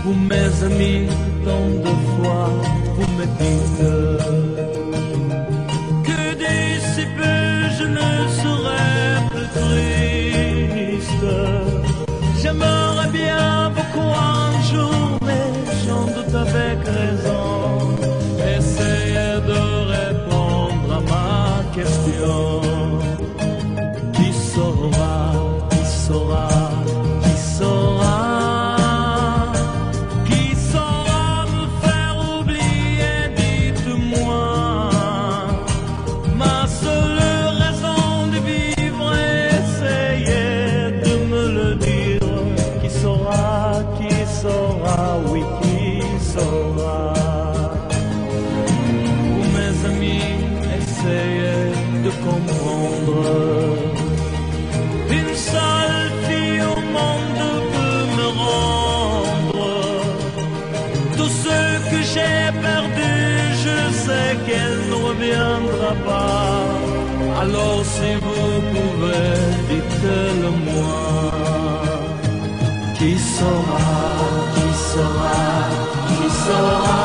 Vous mes amis, tant de fois vous me dites que d'ici peu je ne serai plus triste. J'aimerais bien vous croire un jour, mais j'en doute avec raison. Essayez de répondre à ma question. Qui saura, qui saura, qui saura? Oui, qui saura? Vous mes amis, essayez de comprendre. Une seule fille au monde peut me rendre tout ce que j'ai perdu. Je sais qu'elle ne reviendra pas. Alors si vous pouvez, dites-le moi. Qui saura? Qui saura? Qui saura?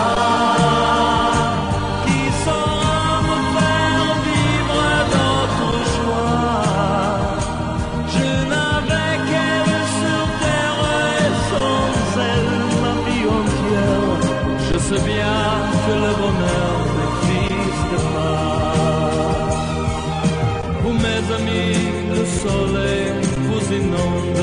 Qui saura me faire vivre d'autres joies? Je n'avais qu'elle sur terre et sans elle ma vie entière. Je sais bien que le bonheur n'existe pas. Vous mes amis, le soleil vous inonde.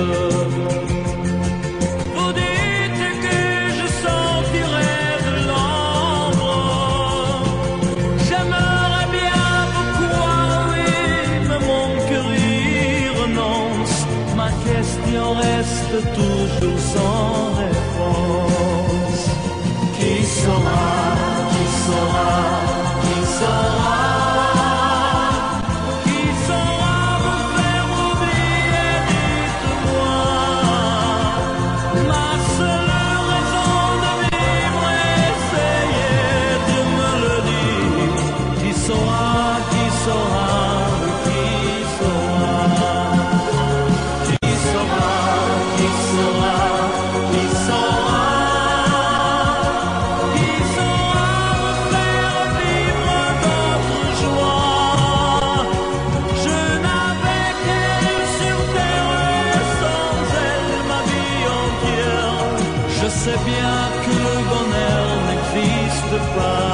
Reste toujours sans réponse. Qui saura? Qui saura? Qui saura? Qui saura me faire oublier? Dites-moi. Ma seule raison de vivre, essayez de me le dire. Qui saura? Qui saura? Qui saura? Je sais bien que le bonheur n'existe pas.